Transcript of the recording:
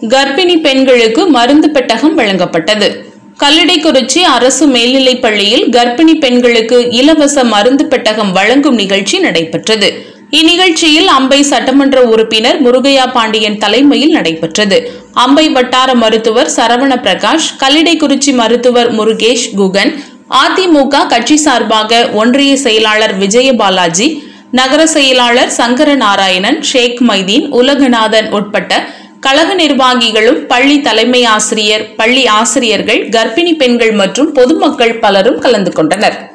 கர்ப்பிணி பெண்களுக்கு மருந்து பெட்டகம் வழங்கப்பட்டது. கல்லிடைக்குறிச்சி அரசு மேல்நிலைப் பள்ளியில் கர்ப்பிணி பெண்களுக்கு இலவச மருந்து பெட்டகம் வழங்கும் நிகழ்ச்சி நடைபெற்றது. இந்நிகழ்ச்சியில் அம்பை சட்டமன்ற உறுப்பினர் முருகையா பாண்டியன் தலைமையில் நடைபெற்றது. அம்பை வட்டார மருத்துவர் சரவண பிரகாஷ், கல்லிடைக்குறிச்சி மருத்துவர் முருகேஷ் குகன், அதிமுக கட்சி சார்பாக ஒன்றிய செயலாளர் விஜயபாலாஜி, நகர செயலாளர் சங்கர நாராயணன், ஷேக் மைதீன், உலகநாதன் உட்பட்ட கழக நிர்வாகிகளும், பள்ளி தலைமை ஆசிரியர், பள்ளி ஆசிரியர்கள், கர்ப்பிணி பெண்கள் மற்றும் பொதுமக்கள் பலரும் கலந்து கொண்டனர்.